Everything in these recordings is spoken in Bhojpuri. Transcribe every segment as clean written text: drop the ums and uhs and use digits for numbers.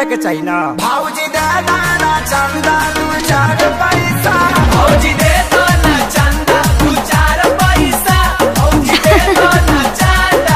के चाहिए ना। भौजी दे दाना चंदा 2-4 पैसा, भौजी दे दो ना चंदा 2-4 पैसा, भौजी दे दो ना चंदा।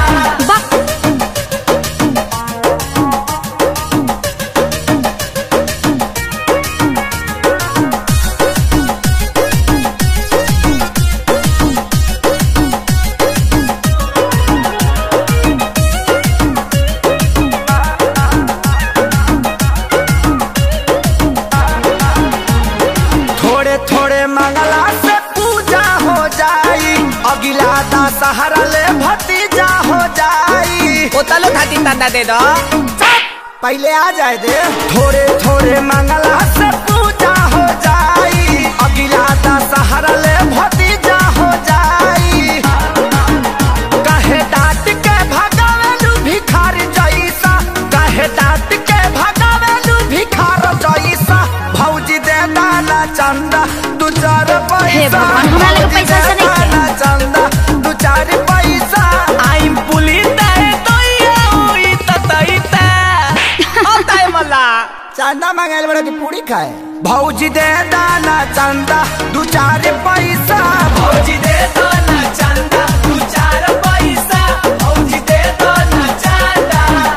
मंगला से पूजा हो जाई, अगिला दशहरा ले भतीजा हो जाई। ओ तलो थाती तंदा दे दो, पहले आ जाए दे। थोड़े थोड़े मंगला से पूजा हो जाई, अगिला दशहरा ले भतीजा हो जाई। कहे डांट के भगावेलू भिखार जैसा, कहे डांट के भगावेलू भिखार जैसा। भौजी दे दाना चंदा 2-4 पैसा, हमरा लगे पैसा से नहीं चंदा 2-4 पैसा। आइम पुलिस दे तो ये हुई ततईता ओ ताई मल्ला चंदा मांगल बड़ा की पूरी खाए। भौजी दे दाना चंदा 2-4 पैसा, भौजी दे दो ना चंदा 2-4 पैसा, भौजी दे दो ना चंदा।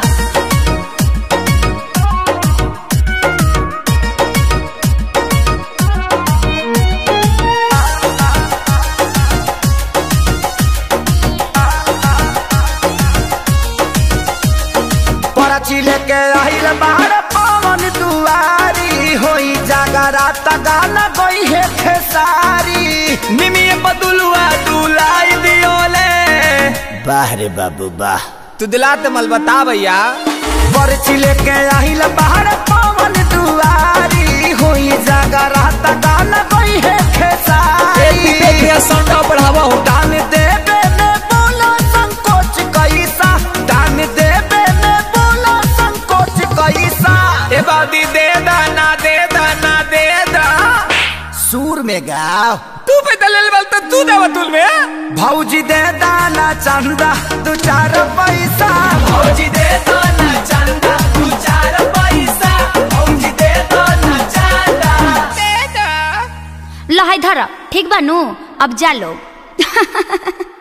पर्ची लेके आइल बाहर पवन दुआरी, होई जागरात गाना गई है खेसारी। मिमी बदुलवा दुलाई दियोले, वाह रे बाबू वाह। तू दिलाते मल बता भैया। पर्ची लेके आइल बाहर पवन दुआरी, होई जागरात गाना गई है खेसारी। संडा बढ़ावा हो, दान देवे में बोला संकोच कैसा, दान देवे में बोला संकोच कैसा। ए बादी दे दाना दे दाना दे दा। सूर में गाओ तू पे दलेल बल तो तू दे वतुल में। भौजी दे दाना चंदा 2-4 पैसा, भौजी दे दो ना चंदा 2-4 पैसा, भौजी दे दो ना चंदा। दे दो लहाई धर ठीक बानू अब जा लो।